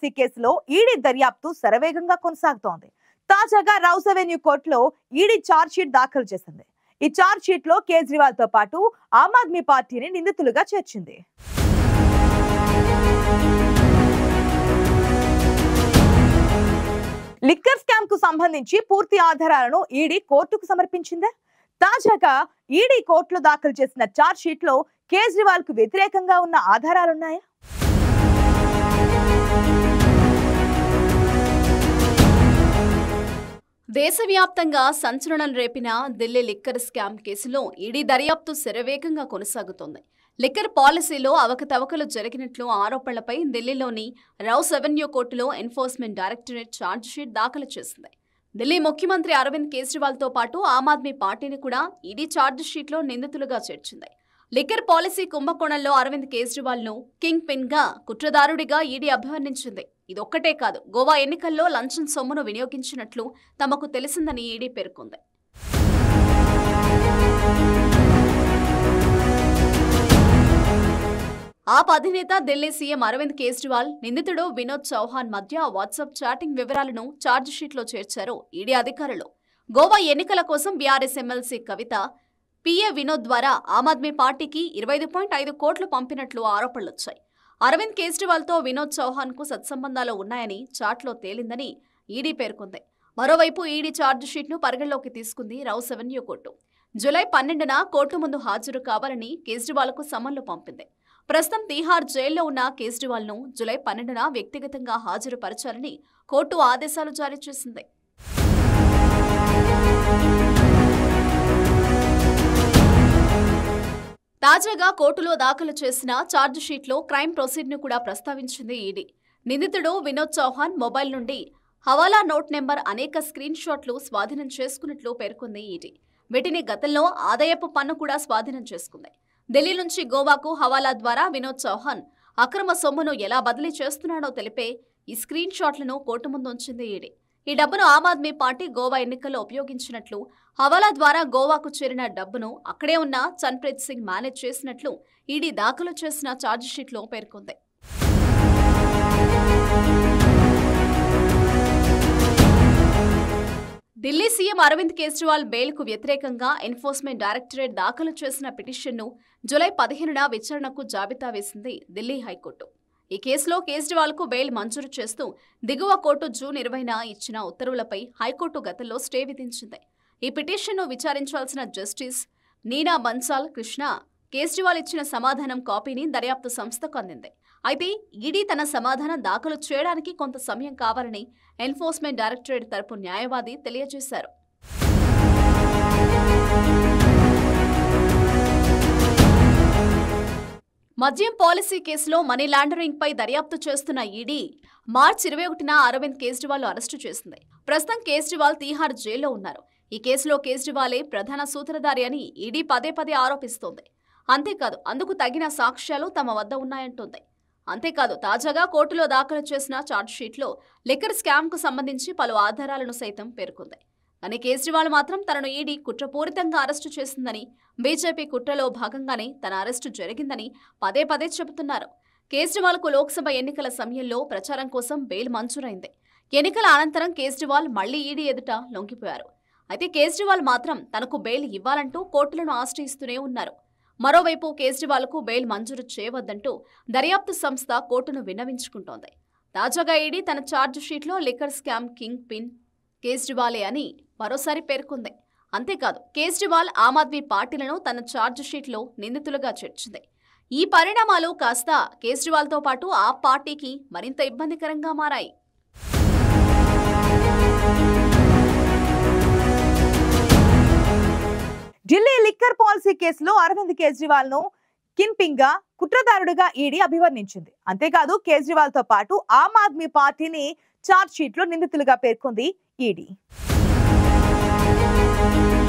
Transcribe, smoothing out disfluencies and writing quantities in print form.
Policy కేసులో ED దర్యాప్తు శరవేగంగా కొనసాగుతోంది. తాజాగా రౌస్ అవెన్యూ కోర్టులో ఈడీ ఛార్జ్ షీట్ దాఖలు చేసింది. ఈ ఛార్జ్ షీట్ లో కేజ్రీవాల్ తో పాటు ఆమ్ ఆద్మీ పార్టీని నిందితులుగా చేర్చింది. లిక్కర్ స్కామ్ కు సంబంధించి పూర్తి ఆధారాలను ఈడీ కోర్టుకు సమర్పించింది. తాజాగా ఈడీ కోర్టులో దాఖలు చేసిన ఛార్జ్ షీట్ లో కేజ్రీవాల్ కు వ్యతిరేకంగా ఉన్న ఆధారాలున్నాయా? దేశవ్యాప్తంగా సంచలనం రేపిన ఢిల్లీ లిక్కర్ స్కామ్ కేసులో ఈడీ దర్యాప్తు శరవేగంగా కొనసాగుతోంది. లిక్కర్ పాలసీలో అవకతవకలు జరిగినట్లు ఆరోపణలపై ఢిల్లీలోని రౌస్ అవెన్యూ కోర్టులో ఎన్ఫోర్స్మెంట్ డైరెక్టరేట్ ఛార్జ్ షీట్ దాఖలు చేసింది. ఢిల్లీ ముఖ్యమంత్రి అరవింద్ కేజ్రీవాల్ తో పాటు ఆమ్ ఆద్మీ పార్టీని కూడా ఈడీ ఛార్జ్ షీట్లో నిందితులుగా చేర్చింది. లిక్కర్ పాలసీ కుంభకోణంలో అరవింద్ కేజ్రీవాల్ ను కింగ్ పిన్ గా కుట్రదారుడిగా ఈడీ అభివర్ణించింది. ఇదొక్కటే కాదు, గోవా ఎన్నికల్లో లంచం సొమ్మును వినియోగించినట్లు తమకు తెలిసిందని ఈడీ పేర్కొంది. ఆప్ అధినేత ఢిల్లీ సీఎం అరవింద్ కేజ్రీవాల్, నిందితుడు వినోద్ చౌహాన్ మధ్య వాట్సాప్ చాటింగ్ వివరాలను ఛార్జ్ షీట్లో చేర్చారు ఈడీ అధికారులు. గోవా ఎన్నికల కోసం BRS MLC Kavitha PA Vinod ద్వారా ఆమ్ ఆద్మీ పార్టీకి 25.5 కోట్లు పంపినట్లు ఆరోపణలొచ్చాయి. అరవింద్ కేజ్రీవాల్ తో వినోద్ చౌహాన్ కు సత్సంబంధాలు ఉన్నాయని చాట్లో తేలిందని ఈడీ పేర్కొంది. మరోవైపు ఈడీ ఛార్జ్ షీట్ ను పరిగణలోకి తీసుకుంది రౌస్ అవెన్యూ కోర్టు. జూలై 12న కోర్టు ముందు హాజరు కావాలని కేజ్రీవాల్ కు సమన్లు పంపింది. ప్రస్తుతం తీహార్ జైల్లో ఉన్న కేజ్రీవాల్ ను జూలై 12న వ్యక్తిగతంగా హాజరుపరచాలని కోర్టు ఆదేశాలు జారీ చేసింది. తాజాగా కోర్టులో దాఖలు చేసిన ఛార్జ్ షీట్లో క్రైమ్ ప్రొసీడ్ ను కూడా ప్రస్తావించింది ఈడీ. నిందితుడు వినోద్ చౌహాన్ మొబైల్ నుండి హవాలా నోట్ నెంబర్ అనేక స్క్రీన్ షాట్లు స్వాధీనం చేసుకున్నట్లు పేర్కొంది ఈడీ. వీటిని గతంలో ఆదాయపు పన్ను కూడా స్వాధీనం చేసుకుంది. ఢిల్లీ నుంచి గోవాకు హవాలా ద్వారా వినోద్ చౌహాన్ అక్రమ సొమ్మును ఎలా బదిలీ చేస్తున్నాడో తెలిపే ఈ స్క్రీన్ షాట్లను కోర్టు ముందు ఉంచింది ఈడీ. ఈ డబ్బును ఆమ్ ఆద్మీ పార్టీ గోవా ఎన్నికల్లో ఉపయోగించినట్లు, హవాలా ద్వారా గోవాకు చేరిన డబ్బును అక్కడే ఉన్న చన్ప్రీత్ సింగ్ మేనేజ్ చేసినట్లు ఈడీ దాఖలు చేసిన ఛార్జ్ షీట్లో పేర్కొంది. ఢిల్లీ సీఎం అరవింద్ కేజ్రీవాల్ బెయిల్కు వ్యతిరేకంగా ఎన్ఫోర్స్మెంట్ డైరెక్టరేట్ దాఖలు చేసిన పిటిషన్ను జూలై 15న విచారణకు జాబితా వేసింది ఢిల్లీ హైకోర్టు. ఈ కేసులో కేజ్రీవాల్ కు బెయిల్ మంజూరు చేస్తూ దిగువ కోర్టు జూన్ 20న ఇచ్చిన ఉత్తర్వులపై హైకోర్టు గతంలో స్టే విధించింది. ఈ పిటిషన్ను విచారించాల్సిన జస్టిస్ నీనా బన్సాల్ కృష్ణ కేజ్రీవాల్ ఇచ్చిన సమాధానం కాపీని దర్యాప్తు సంస్థకు అందింది. అయితే ఈడీ తన సమాధానం దాఖలు చేయడానికి కొంత సమయం కావాలని ఎన్ఫోర్స్మెంట్ డైరెక్టరేట్ తరపు న్యాయవాది తెలియజేశారు. మద్యం పాలసీ కేసులో మనీ లాండరింగ్ పై దర్యాప్తు చేస్తున్న ఈడీ మార్చి 21న అరవింద్ కేజ్రీవాల్ అరెస్టు చేసింది. ప్రస్తుతం కేజ్రీవాల్ తీహార్ జైల్లో ఉన్నారు. ఈ కేసులో కేజ్రీవాలే ప్రధాన సూత్రధారి అని ఈడీ పదే ఆరోపిస్తోంది. అంతేకాదు, అందుకు తగిన సాక్ష్యాలు తమ వద్ద ఉన్నాయంటోంది. అంతేకాదు, తాజాగా కోర్టులో దాఖలు చేసిన ఛార్జ్ షీట్లో లిక్కర్ స్కామ్ కు సంబంధించి పలు ఆధారాలను సైతం పేర్కొంది. కానీ కేజ్రీవాల్ మాత్రం తనను ఈడీ కుట్రపూరితంగా అరెస్టు చేసిందని, బీజేపీ కుట్రలో భాగంగానే తన అరెస్టు జరిగిందని పదే చెబుతున్నారు. కేజ్రీవాల్ కు లోక్సభ ఎన్నికల సమయంలో ప్రచారం కోసం బెయిల్ మంజూరైంది. ఎన్నికల అనంతరం కేజ్రీవాల్ మళ్లీ ఈడీ ఎదుట లొంగిపోయారు. అయితే కేజ్రీవాల్ మాత్రం తనకు బెయిల్ ఇవ్వాలంటూ కోర్టులను ఆశ్రయిస్తూనే ఉన్నారు. మరోవైపు కేజ్రీవాల్ కు బెయిల్ మంజూరు చేయవద్దంటూ దర్యాప్తు సంస్థ కోర్టును విన్నవించుకుంటోంది. తాజాగా ఈడీ తన ఛార్జ్ షీట్లో లిక్కర్ స్కామ్ కింగ్ పిన్ కేజ్రీవాలే అని మరోసారి పేర్కొంది. అంతేకాదు, కేజ్రీవాల్ ఆమ్ ఆద్మీ పార్టీలను తన ఛార్జ్ షీట్లో నిందితులుగా చేర్చింది. ఈ పరిణామాలు కాస్త కేజ్రీవాల్తో పాటు ఆ పార్టీకి మరింత ఇబ్బందికరంగా మారాయి. ఢిల్లీ లిక్కర్ పాలసీ కేసులో అరవింద్ కేజ్రీవాల్ ను కింగ్ గా కుట్రదారుడిగా ఈడీ అభివర్ణించింది. అంతేకాదు, కేజ్రీవాల్ తో పాటు ఆమ్ ఆద్మీ పార్టీని ఛార్జ్ షీట్ లో నిందితులుగా పేర్కొంది ఈడీ.